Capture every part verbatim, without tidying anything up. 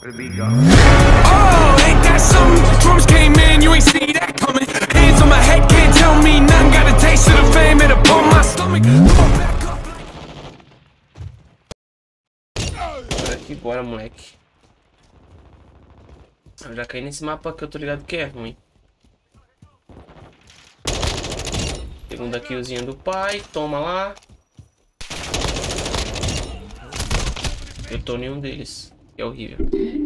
Oh, ain't that something? Drums came in, you ain't see that coming. Hands on my head, can't tell me nothing. Got a taste of the fame, it'll pull my stomach. Bora aqui, bora, moleque. Eu já caí nesse mapa que eu tô ligado que é ruim. Segunda killzinha do pai, toma lá. Eu tô em um deles, que é horrível.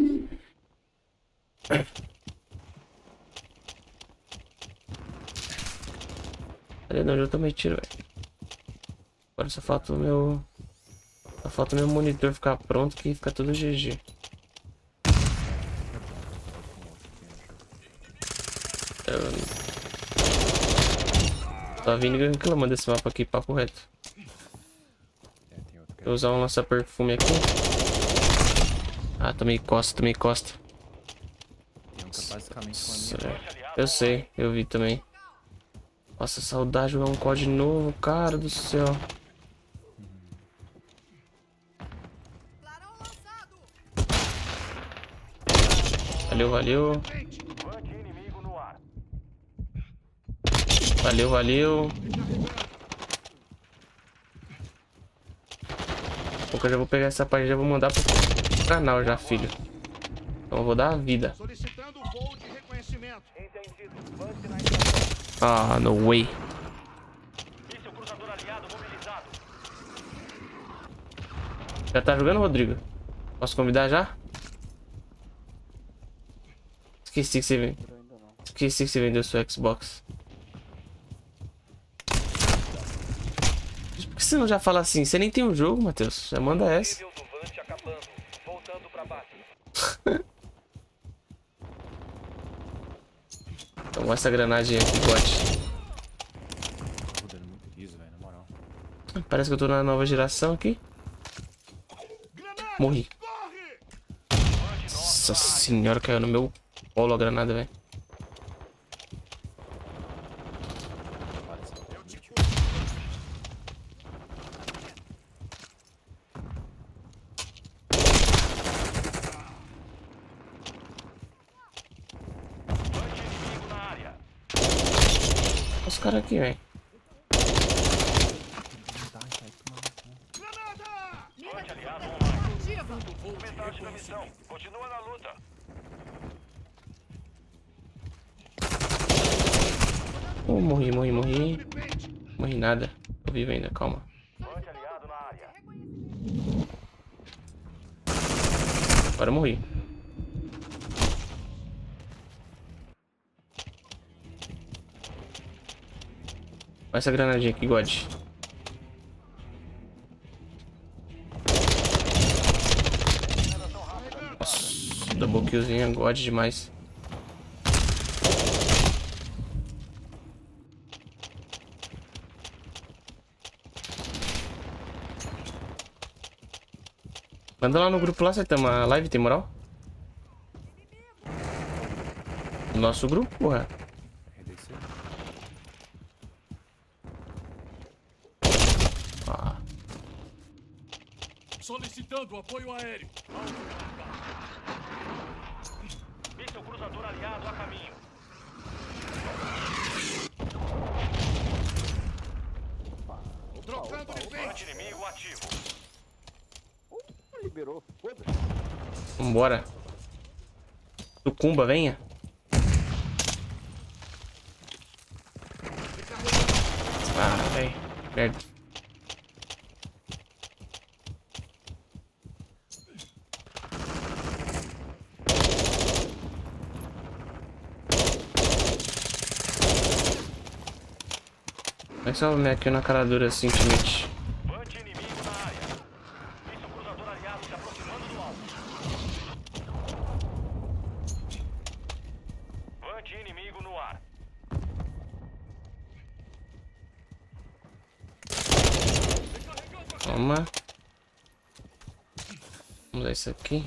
Cadê de onde eu tomei tiro, velho? Agora só falta o meu... Só falta o meu monitor ficar pronto que fica tudo G G. Eu... Tá vindo reclamando desse mapa aqui, papo reto. Vou usar um lança-perfume aqui. Ah, tomei costa, tomei costa. Eu sei, eu vi também. Nossa, saudade de jogar um C O D novo, cara do céu. Valeu, valeu. Valeu, valeu. Pouco eu já vou pegar essa parte e já vou mandar pro canal já, filho. Então eu vou dar a vida. Ah, no way. Já tá jogando, Rodrigo? Posso convidar já? Esqueci que você vem. Esqueci que você vendeu seu Xbox. Por que você não já fala assim? Você nem tem um jogo, Matheus. Já manda essa. Toma essa granadinha aqui, bote. Parece que eu tô na nova geração aqui. Morri. Nossa senhora, caiu no meu colo a granada, velho. Os caras aqui, velho. Continua na luta. Oh, morri, morri, morri. Morri nada. Tô vivo ainda, calma. Agora eu morri. Olha essa granadinha aqui, God. Nossa, double killzinha, God demais. Manda lá no grupo lá, você tem uma live, tem moral? Nosso grupo, porra. Ah. Solicitando apoio aéreo. Míssil cruzador aliado a caminho. Trocando de frente. Inimigo ativo. Liberou, foda-se. Vambora. Sucumba, venha. Ah, velho. Merda. Como é que só me aqui na cara dura assim, ultimamente? Inimigo no ar. Toma. Vamos usar isso aqui.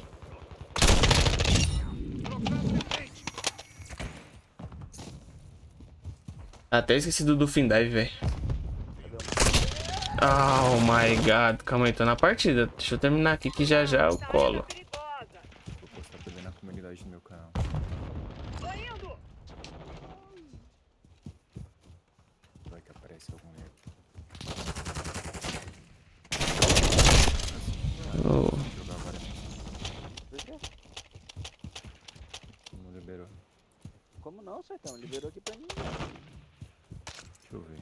Até esqueci do, do fim dive, velho. Oh my god. Calma aí, tô na partida. Deixa eu terminar aqui que já já eu colo. Tá perdendo a comunidade no meu canal. Vai que aparece algum erro. Oh. Vou jogar agora. Por quê? Não liberou. Como não, Sertão? Liberou aqui pra mim. Deixa eu ver.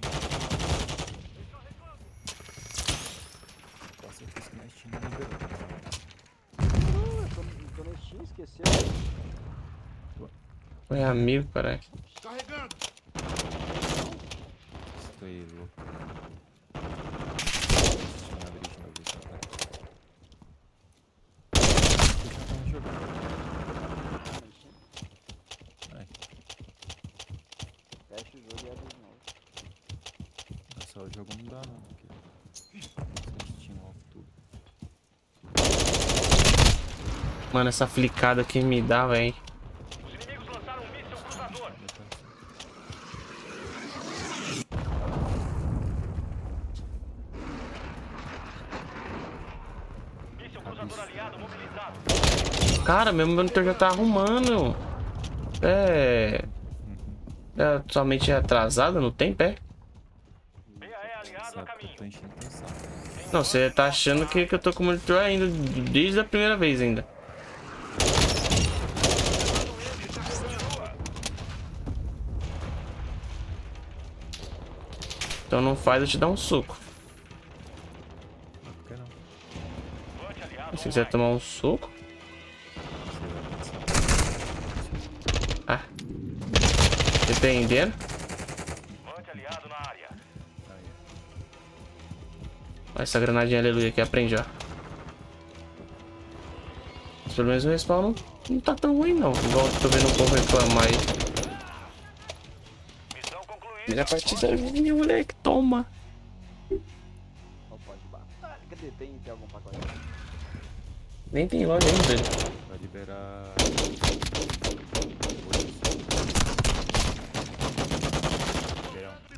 Nossa, eu fiz que na Steam não liberou. Liberou, eu tô, tô no Steam, esqueceu. Foi amigo, caralho. Estou aí, louco. Steam abrir de novo isso agora. Eu já tava jogando. Ai, Fecha o jogo e abre de novo. só o jogo não dá não. Porque... Steam off tudo. Mano, essa flicada que me dá, velho. Os inimigos lançaram um míssil cruzador. Míssil cruzador aliado mobilizado. Cara, meu monitor já tá arrumando. É. É somente atrasado no tempo, é? B A E aliado a Sabe que eu caminho. tô enchendo o saco. Não, você tá achando que, que eu tô com o monitor ainda, desde a primeira vez ainda. Então não faz eu te dar um soco. Não, por que não? Levante aliado Se quiser online. tomar um soco. Você vai pensar. Ah. Dependendo. Levante aliado na área. Aí, Olha essa granadinha aleluia que aprende, ó. Mas pelo menos o respawn não, não tá tão ruim não. Igual eu tô vendo um povo reclamar aí. Missão concluída. Primeira partida minha, moleque, toma. Não pode batalha. Cadê? Tem, tem algum pacote? Nem tem loja ainda, velho. vai liberar... Liberar um.